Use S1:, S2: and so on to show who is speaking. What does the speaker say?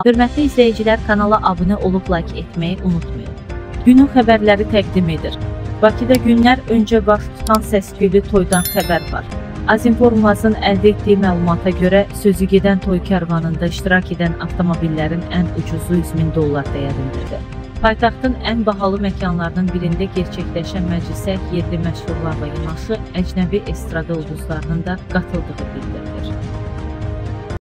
S1: Hörmətli izləyicilər, kanala abunə olub like etməyi unutmayın. Günün xəbərləri təqdim edir. Bakıda günlər öncə baş tutan səs-küylü toydan xəbər var. Azinformazın əldə etdiyi məlumata görə, sözü gedən toy kərvanında iştirak edən avtomobillərin ən ucuzu 100 min dollar dəyərindedir. Paytaxtın ən bahalı məkanlarının birində gerçəkləşən məclisə yerli məşhurlarla yanaşı əcnəbi estrada ulduzlarının da qatıldığı bildirilir.